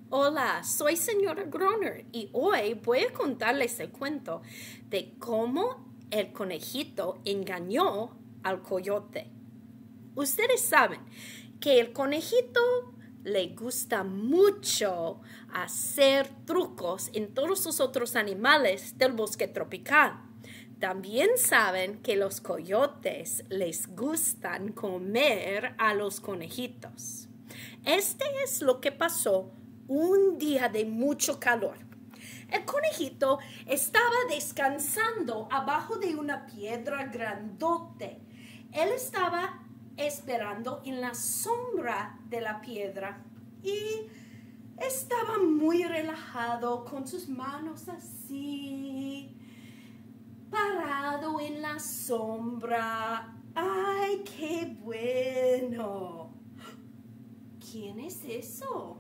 Hola, soy señora Groner y hoy voy a contarles el cuento de cómo el conejito engañó al coyote. Ustedes saben que el conejito le gusta mucho hacer trucos en todos los otros animales del bosque tropical. También saben que los coyotes les gustan comer a los conejitos. Este es lo que pasó un día de mucho calor. El conejito estaba descansando abajo de una piedra grandote. Él estaba esperando en la sombra de la piedra y estaba muy relajado con sus manos así, parado en la sombra. ¡Ay, qué bueno! ¿Quién es eso?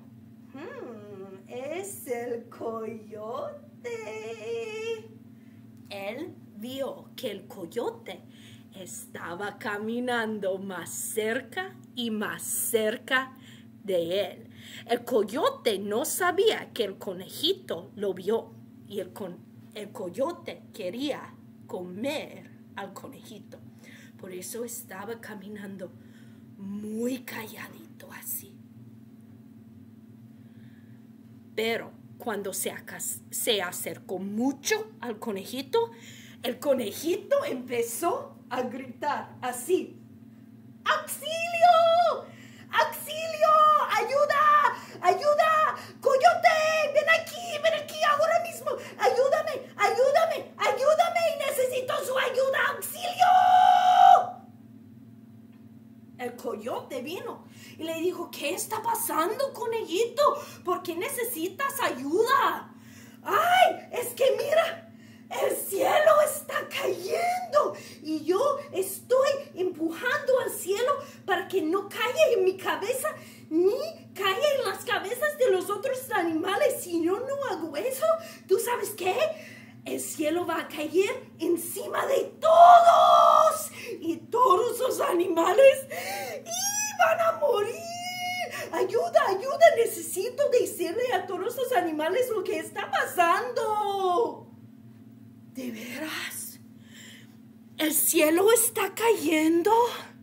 Es el coyote. Él vio que el coyote estaba caminando más cerca y más cerca de él. El coyote no sabía que el conejito lo vio y el coyote quería comer al conejito. Por eso estaba caminando muy calladito así. Pero cuando se acercó mucho al conejito, el conejito empezó a gritar así: ¡Auxilio! ¡Auxilio! ¡Ayuda! ¡Ayuda! ¡Coyote! ven aquí ahora mismo! ¡Ayúdame! ¡Ayúdame! ¡Ayúdame! ¡Necesito su ayuda! ¡Auxilio! El coyote vino y le dijo: ¿qué está pasando, conejito? ¿Por qué necesitas ayuda? ¡Ay! Es que mira, el cielo está cayendo y yo estoy empujando al cielo para que no caiga en mi cabeza ni caiga en las cabezas de los otros animales. Si yo no hago eso, ¿tú sabes qué? El cielo va a caer encima de todos y todos los animales van a morir. Ayuda, ayuda, necesito decirle a todos los animales lo que está pasando. ¿De veras? ¿El cielo está cayendo?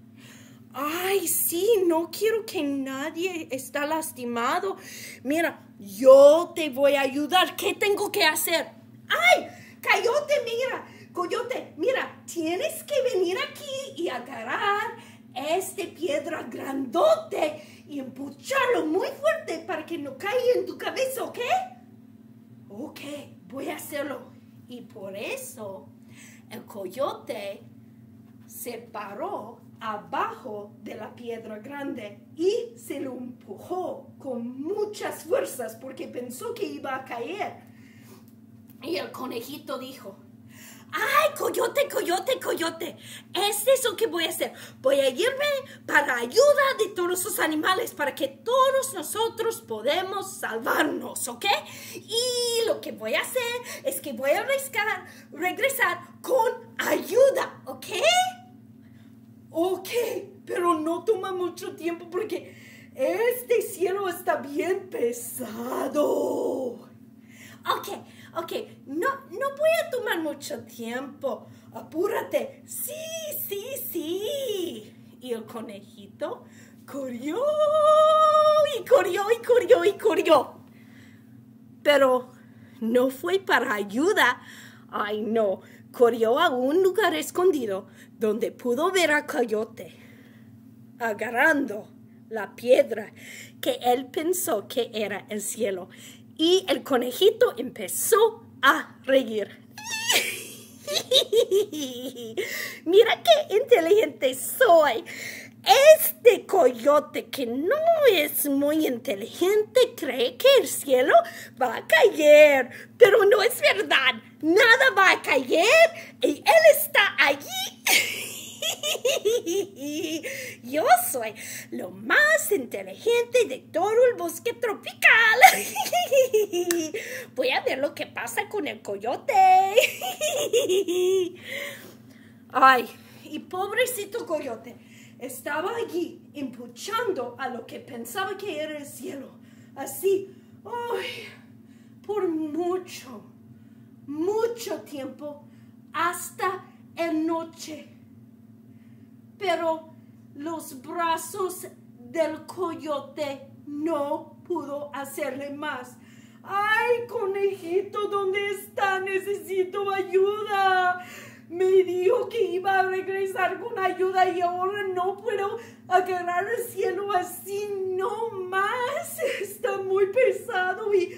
Ay, sí, no quiero que nadie esté lastimado. Mira, yo te voy a ayudar. ¿Qué tengo que hacer? ¡Ay! Coyote, mira, tienes que venir aquí y agarrar esta piedra grandote y empujarlo muy fuerte para que no caiga en tu cabeza, ¿ok? Ok, voy a hacerlo. Y por eso el coyote se paró abajo de la piedra grande y se lo empujó con muchas fuerzas porque pensó que iba a caer. Y el conejito dijo: ¡ay, coyote, coyote, coyote! Este es lo que voy a hacer. Voy a irme para ayuda de todos los animales para que todos nosotros podemos salvarnos, ¿ok? Y lo que voy a hacer es que voy a regresar con ayuda, ¿ok? Ok, pero no toma mucho tiempo porque este cielo está bien pesado. Ok, no voy a tomar mucho tiempo. Apúrate. Sí. Y el conejito corrió y corrió. Pero no fue para ayuda. Ay, no. Corrió a un lugar escondido donde pudo ver al coyote agarrando la piedra que él pensó que era el cielo. Y el conejito empezó a reír. Mira qué inteligente soy. Este coyote que no es muy inteligente cree que el cielo va a caer. Pero no es verdad. Nada va a caer y él está allí. Yo soy lo más inteligente de todo el bosque tropical. Voy a ver lo que pasa con el coyote. Ay, y pobrecito coyote, estaba allí empuchando a lo que pensaba que era el cielo. Así, Ay, por mucho, mucho tiempo hasta el noche. Pero los brazos del coyote no pudo hacerle más. ¡Ay, conejito! ¿Dónde está? Necesito ayuda. Me dijo que iba a regresar con ayuda y ahora no puedo agarrar el cielo así, no más. Está muy pesado y...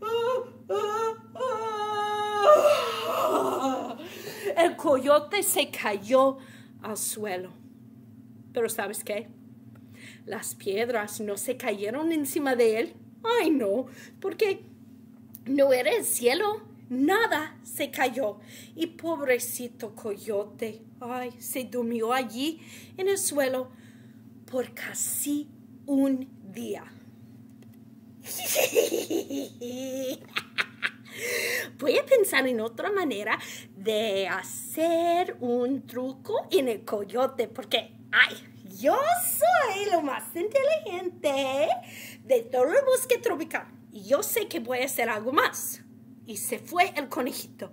El coyote se cayó al suelo. Pero ¿sabes qué? Las piedras no se cayeron encima de él. Ay, no, porque no era el cielo. Nada se cayó. Y pobrecito coyote, ay, se durmió allí en el suelo por casi un día. Voy a pensar en otra manera de hacer un truco en el coyote, porque, ay, yo soy lo más inteligente de todo el bosque tropical. Y yo sé que voy a hacer algo más. Y se fue el conejito.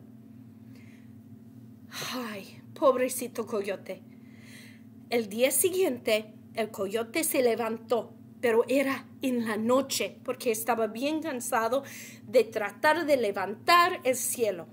Ay, pobrecito coyote. El día siguiente, el coyote se levantó, pero era en la noche, porque estaba bien cansado de tratar de levantar el cielo.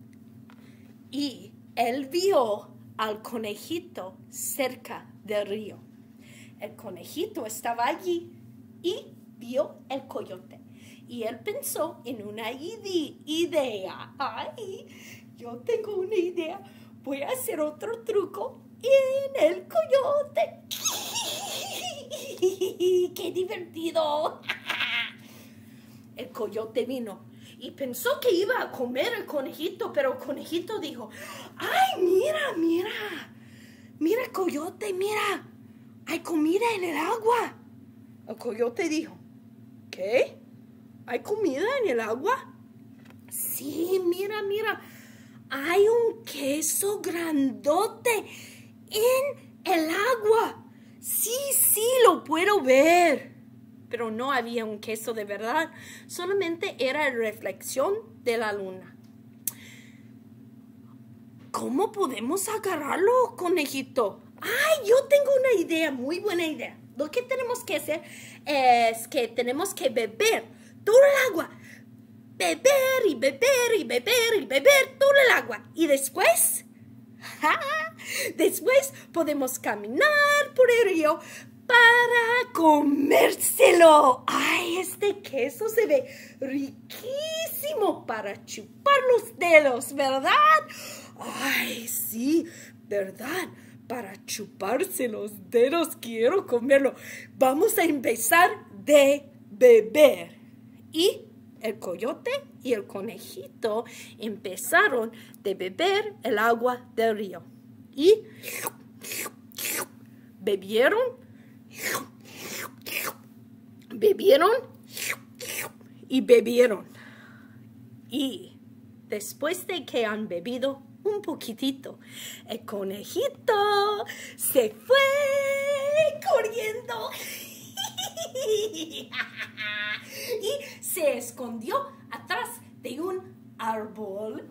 Y él vio al conejito cerca del río. El conejito estaba allí y vio el coyote. Y él pensó en una idea. ¡Ay! Yo tengo una idea. Voy a hacer otro truco en el coyote. ¡Qué divertido! El coyote vino y pensó que iba a comer el conejito, pero el conejito dijo, ¡ay, mira, mira! Mira, coyote, mira. Hay comida en el agua. El coyote dijo, ¿qué? ¿Hay comida en el agua? Sí, mira, mira. Hay un queso grandote en el agua. Sí, sí, lo puedo ver. Pero no había un queso de verdad. Solamente era la reflexión de la luna. ¿Cómo podemos agarrarlo, conejito? ¡Ay, yo tengo una idea, muy buena idea! Lo que tenemos que hacer es que tenemos que beber todo el agua. Beber y beber y beber y beber todo el agua. Y después, después podemos caminar por el río para comérselo. ¡Ay, este queso se ve riquísimo para chupar los dedos, ¿verdad? ¡Ay, sí, verdad! Para chuparse los dedos quiero comerlo. Vamos a empezar de beber. Y el coyote y el conejito empezaron de beber el agua del río. Y bebieron, bebieron y bebieron. Y después de que han bebido un poquitito, el conejito se fue corriendo y se escondió atrás de un árbol.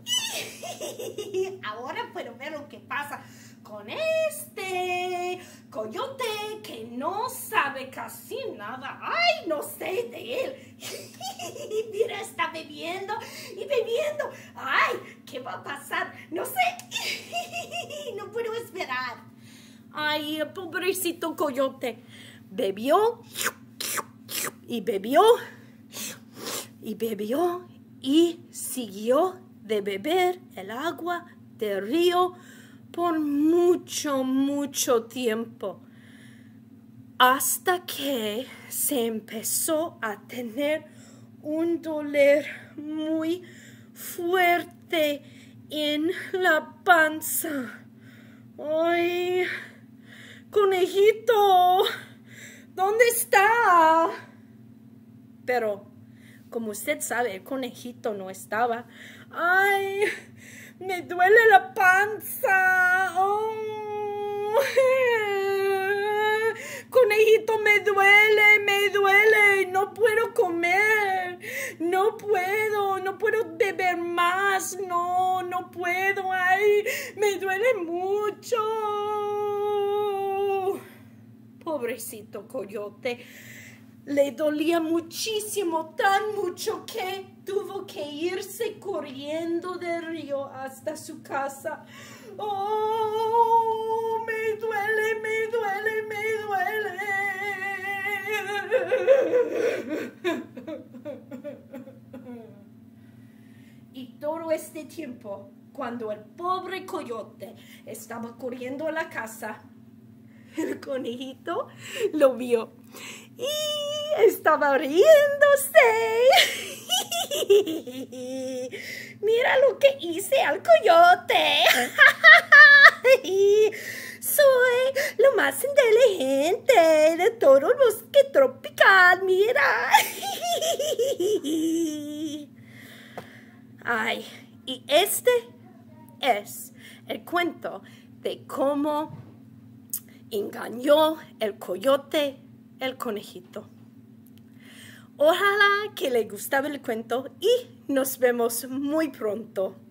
Ahora puedo ver lo que pasa con este coyote que no sabe casi nada. ¡Ay, no sé de él! Mira, está bebiendo y bebiendo. ¡Ay, qué va a pasar! No sé. No puedo esperar. ¡Ay, el pobrecito coyote! Bebió y bebió y bebió y siguió de beber el agua del río por mucho, mucho tiempo, hasta que se empezó a tener un dolor muy fuerte en la panza. ¡Ay, conejito! ¿Dónde está? Pero, como usted sabe, el conejito no estaba. ¡Ay! ¡Me duele la panza! ¡Oh! Conejito, me duele, no puedo comer. no puedo beber más, no puedo, ay, me duele mucho. Pobrecito coyote, le dolía muchísimo, tan mucho que tuvo que irse corriendo del río hasta su casa. ¡Oh! Me duele, me duele, me duele. Y todo este tiempo, cuando el pobre coyote estaba corriendo a la casa, el conejito lo vio y estaba riéndose. Mira lo que hice al coyote. Soy lo más inteligente de todo el bosque tropical, mira. Ay, y este es el cuento de cómo engañó el coyote el conejito. Ojalá que le gustaba el cuento y nos vemos muy pronto.